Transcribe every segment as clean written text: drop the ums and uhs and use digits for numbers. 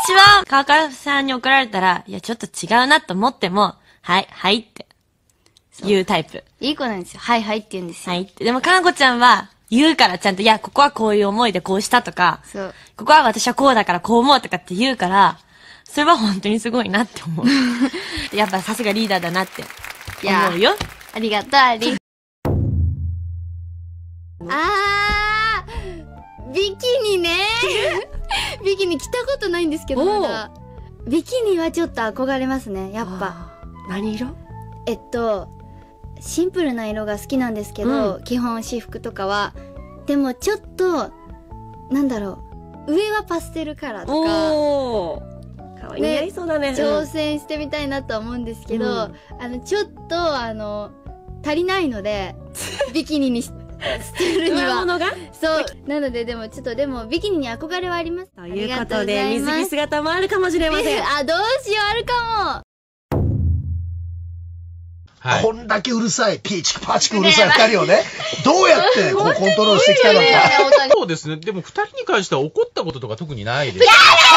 私は川上さんに怒られたら、いや、ちょっと違うなと思っても、はい、はいって言うタイプ。 いい子なんですよ。はいはいって言うんですよ。 はいって。でも、かなこちゃんは言うからちゃんと、いや、ここはこういう思いでこうしたとか、 そう。 ここは私はこうだからこう思うとかって言うから、それは本当にすごいなって思う。やっぱさすがリーダーだなって思うよ。 ありがとう、あり。ビキニね。ビキニ着たことないんですけど、まだ。ビキニはちょっと憧れますね、やっぱ。 何色？ シンプルな色が好きなんですけど、基本私服とかは。でもちょっと、なんだろう。上はパステルカラーとか。 おー。かわいい。似合いそうだね。 挑戦してみたいなとは思うんですけど、ちょっと、足りないので、ビキニに捨てるには。そう。なので、でも、ちょっと、でも、ビキニに憧れはあります。 ということで、水着姿もあるかもしれません。 あ、どうしよう、あるかも。 はい、こんだけうるさい、ピーチクパーチクうるさい二人をね、どうやってこうコントロールしてきたのか。 そうですね。でも二人に関しては怒ったこととか特にないです。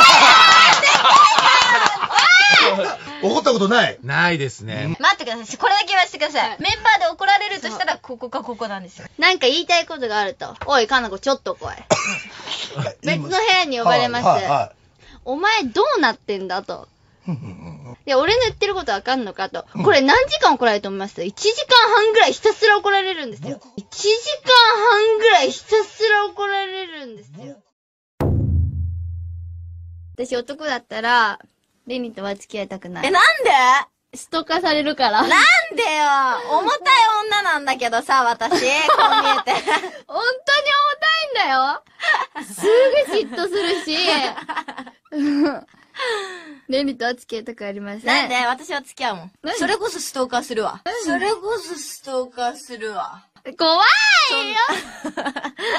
怒ったことない？ ないですね。 待ってください。これだけ言わせてください。メンバーで怒られるとしたら、ここかここなんですよ。 なんか言いたいことがあると。おい、かなこ、ちょっと来い。別の部屋に呼ばれます。お前どうなってんだと。いや、俺の言ってることわかんのかと。これ何時間怒られると思います？ 1 時間半ぐらいひたすら怒られるんですよ。1時間半ぐらいひたすら怒られるんですよ。私男だったら、レニとは付き合いたくない。 なんで？ ストーカーされるから。 なんでよ。重たい女なんだけどさ、私。こう見えて。 本当に重たいんだよ。すぐ嫉妬するし。レニとは付き合いたくありません。 なんで？私は付き合うもん。それこそストーカーするわ。それこそストーカーするわ。 怖いよ。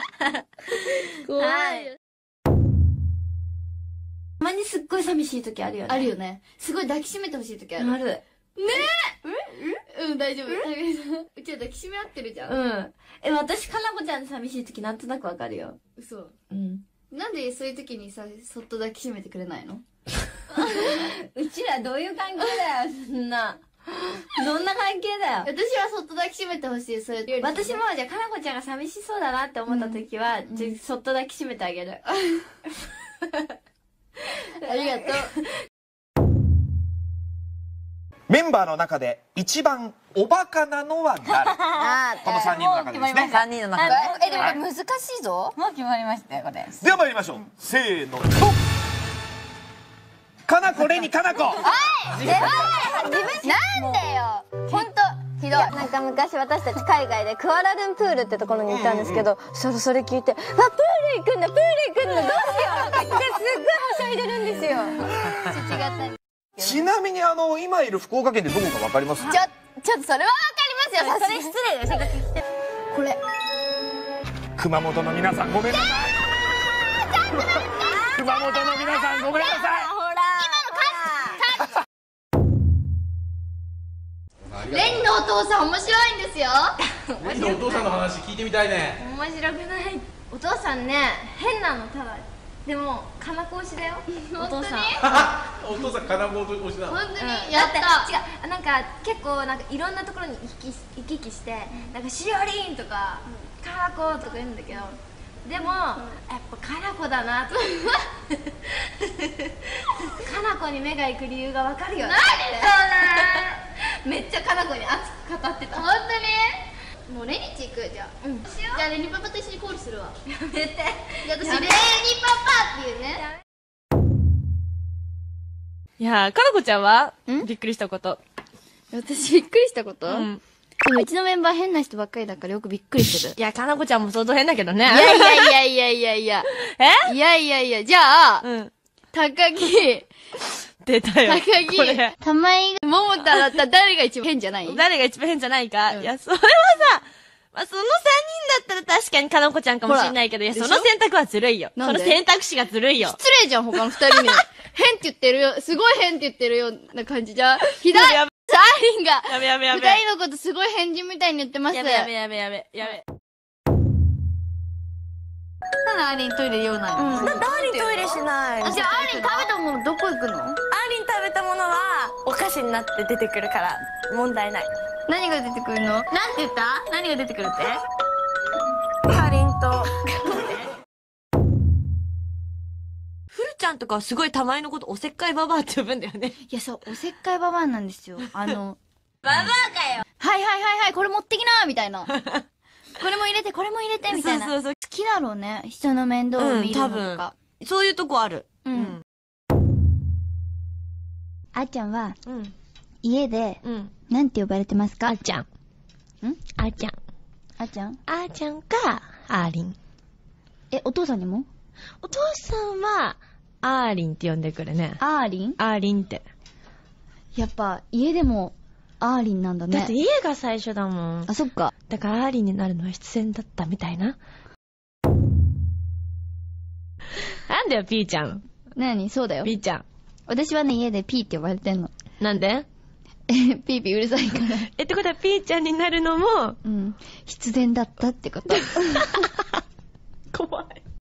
怖いよ。 たまにすっごい寂しい時あるよね。 あるよね。すごい抱きしめてほしい時ある。 ある。ねえ。うん、大丈夫。うちは抱きしめ合ってるじゃん。 うん。私、かなこちゃん寂しい時なんとなくわかるよ。 嘘。 うん。 なんでそういう時にさ、そっと抱きしめてくれないの？ うちらどういう関係だよ、そんな。どんな関係だよ。 私はそっと抱きしめてほしい、そういう。 私も、じゃあ、かなこちゃんが寂しそうだなって思った時は、そっと抱きしめてあげる。 ありがとう。 メンバーの中で一番おバカなのは誰？この3人の中でですね。 3人の中で。でも難しいぞ。もう決まりましたよ、これ。 では参りましょう。せーの、ドン！かなこ、レニ、かなこ。 なんでよ。ほんとひどい。なんか昔私たち海外でクアラルンプールってところに行ったんですけど、それ聞いて、プール行くんだ、どうしようって言ってすっごいはしゃいでるんですよ。 ちなみに今いる福岡県でどこかわかります？ ちょっとそれはわかりますよ。それ失礼だよ。これ。 熊本の皆さんごめんなさい。熊本の皆さんごめんなさい。 レニのお父さん面白いんですよ。 レニのお父さんの話聞いてみたいね。 面白くない。お父さんね、変なのただ。でも、かなこ推しだよ。お父さん。 お父さん、かなこ推しなの？ 本当にやった。 違う、なんか結構なんかいろんなところに行き来して、なんかしおりんとか、かなことか言うんだけど、でも、やっぱかなこだなと。かなこに目が行く理由がわかるよね。めっちゃかなこに熱く語ってた。 本当に？もうレニチ行くじゃあ。じゃあレニパパと一緒にコールするわ。 やめて。 私レニパパっていうね。 いやー、かなこちゃんはびっくりしたこと。 私びっくりしたこと？でもうちのメンバー変な人ばっかりだからよくびっくりする。 いや、かなこちゃんも相当変だけどね。 いや。じゃあ、高木。 出たよ。 高木。玉井が、桃太だったら誰が一番変じゃない？ 誰が一番変じゃないか。いや、それはさ、まあ、その3人だったら確かにかなこちゃんかもしれないけど、いや、その選択はずるいよ。その選択肢がずるいよ。 失礼じゃん、他の2人に。変って言ってるよ。すごい変って言ってるような感じじゃ。ひどい。サーリンが、2人のことすごい変人みたいに言ってます。 やめ。 なんでアーリントイレ用ないの？ なんでアーリントイレしない？ じゃあアーリン食べたものどこ行くの？ アーリン食べたものはお菓子になって出てくるから問題ない。 何が出てくるの？なんて言った？何が出てくるって？ アーリンとフルちゃんとかはすごいたまにのことおせっかいババアって呼ぶんだよね。 いや、そう、おせっかいババアなんですよ。 ババアかよ。 はいはいはいはい、これ持ってきなみたいな。これも入れて、これも入れてみたいな。 そうそうそう。 好きだろうね。人の面倒を見るのとか。 そういうとこある。 あーちゃんは、 うん。 家で、なんて呼ばれてますか？ あーちゃん。あーちゃん。 あーちゃん？ あーちゃんか、アーリン。 お父さんにも？ お父さんは、アーリンって呼んでくるね。 アーリン？ アーリンって。 やっぱ、家でも、アーリンなんだね。 だって家が最初だもん。 あ、そっか。 だからアーリンになるのは必然だったみたいな。なんだよ、ピーちゃん。 そうだよ。 ピーちゃん。 私はね、家でピーって呼ばれてんの。 なんで？ ピーピーうるさいから。 ってことはピーちゃんになるのも、 必然だったってこと。 怖い。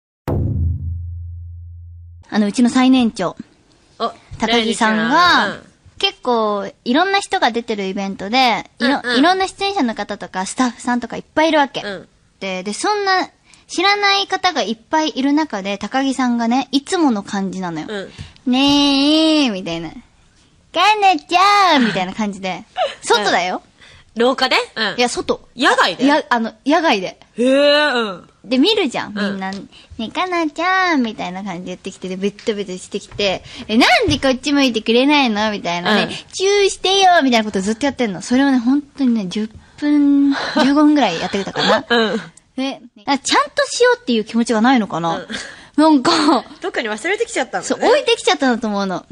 うちの最年長。高木さんが、結構、いろんな人が出てるイベントで、いろんな出演者の方とか、スタッフさんとかいっぱいいるわけ。で、そんな、知らない方がいっぱいいる中で、高木さんがね、いつもの感じなのよ。ねー、みたいな。かなちゃんみたいな感じで。外だよ。 廊下で？ いや、外。 野外で？ 野外で。 へぇで、見るじゃん、みんな。ね、かなちゃんみたいな感じで言ってきて、で、ベッドベッドしてきて、なんでこっち向いてくれないのみたいなね、チューしてよみたいなことずっとやってんの。それをね、本当にね、10分、15分ぐらいやってくれたかな。で、ちゃんとしようっていう気持ちがないのかな。なんか、 どっかに忘れてきちゃったのね。 そう、置いてきちゃったんだと思うの。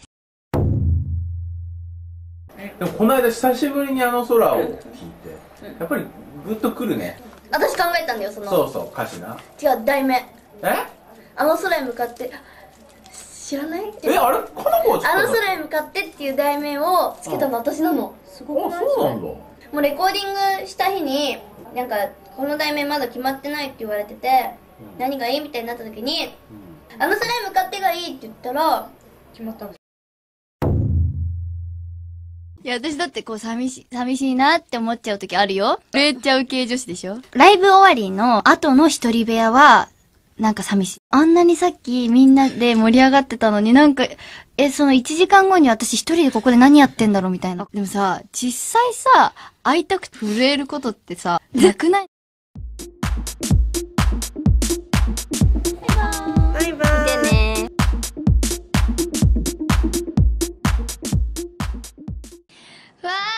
でもこの間久しぶりにあの空を聞いて、やっぱりグッとくるね。 私考えたんだよ、 そうそう、歌詞な。 違う、題名。 あの空へ向かって、知らない？ あれかなこあの空へ向かってっていう題名をつけたの私なの。すごくない？ そうなんだ。 もうレコーディングした日に、なんか、この題名まだ決まってないって言われてて、何がいいみたいになった時に、あの空へ向かってがいいって言ったら、決まったの。 いや、私だってこう寂しいなって思っちゃう時あるよ。めっちゃウケ女子でしょ？ライブ終わりの後の一人部屋は、なんか寂しい。あんなにさっきみんなで盛り上がってたのになんか、その1時間後に私一人でここで何やってんだろうみたいな。でもさ、実際さ、会いたくて震えることってさ、なくない？ バイバーイ。 でね。わー